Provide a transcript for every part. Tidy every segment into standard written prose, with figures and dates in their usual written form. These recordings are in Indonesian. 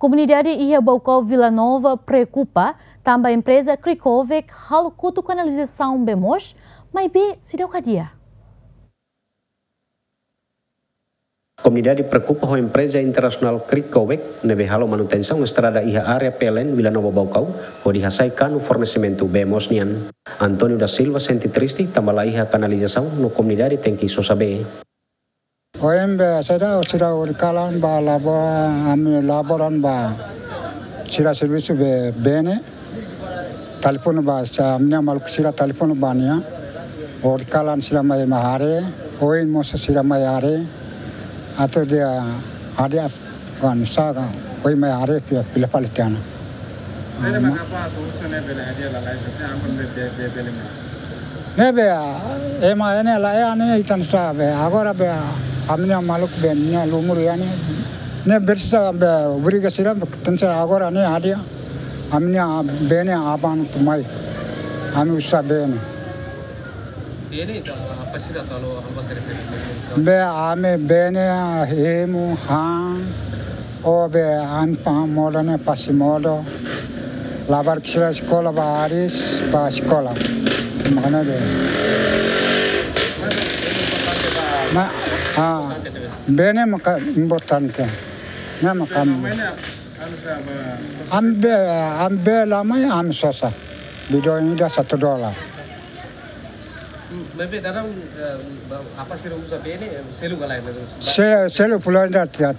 Comunidade Ia Baucau Vila Nova preocupa também a empresa Krikovec hal kutu canalização bemos, mas be sidau kadia. Comunidade preocupa com a empresa internacional Krikovec nebe halo manutenção estrada iha área PLN Vila Nova Baucau o dihasai kanu fornecimento bemos nian. Antônio da Silva senti triste tambah iha canalização no comunidade tem que sosabe. OMB seda urikalan ba labo ami laboran ba sira service be bene telepon ba sa amnya maluk sira telepon ba nia urikalan sira mai mahare oin mos sira mai are atau dia ada kan saga oi mai are pila palitiana nebe ema ene la ane itan sabe agora be amnya maluk bennya lumur yani ne bersa be buriga sira tensa agora ne adia amnya bene apan tumai ami usa bene ini apa sih kalau apa sih be ame bene hemu han o be anpa modane pasimodo labar kisra sekolah baris ba sekolah makanya be bene maka importante na makam ambe lama am sosa video ini dah $1 Maybe dalam apa sih usaha bene selu galai selu pulau dah $3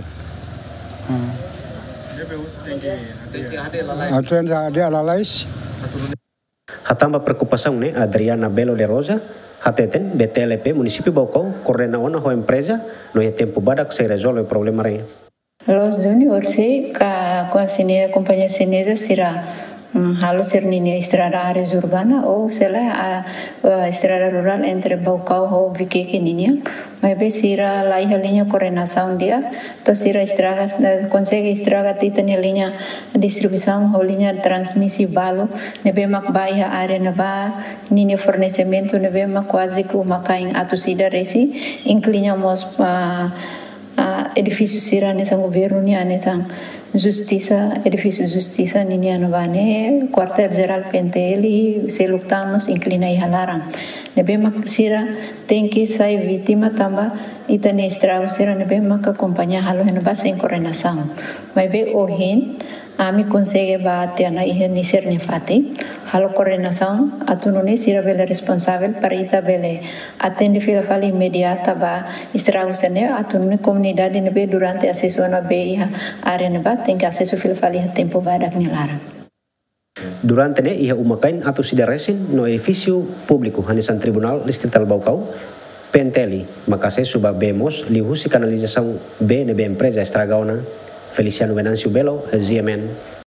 ada lalais Hatamba preocupação né Adriana Belo de Rosa hateten BTLP município Baucau coordena ona ho empresa no é tempo badak se resolve o problema re. Los junior se com a companhia chinesa será halo sernini estrada áreas urbana ou sei lá a estrada rural entre Baucau ou Viqueque ninia mas be sira lá a linha coordenação dia to sira estragas consegue estraga tita ni linha distribuição ou linha transmissão balo nebe mak baia área na ba ninia fornecimento nebe mak quase que uma cain atusida resi inclinamos edifício sira nessa governo ni anetang justiça edifício justiça nini anobane quartel geral penteli selutamos inclina e halarang nebe mak sira tem que sai vítima tamba itane estrago sira nebe mak acompanhar halo henoba sem coordenação mas be ohin ami consegue bate ana ihe ni ser ni fati halo coordenação atunune sira bele responsável para ita bele atende fila fala imediata ba estrago sene atunune comunidade nebe durante a sessão na be área neba tem que acesso fila fala tempo badak ni lara Durante ne iha umakain atau sida resin no edifício público hanesan tribunal distrital Baucau penteli makase suba bemos lihusi canalização B nebe empresa estragaona Feliciano Venancio Belo, ZMN.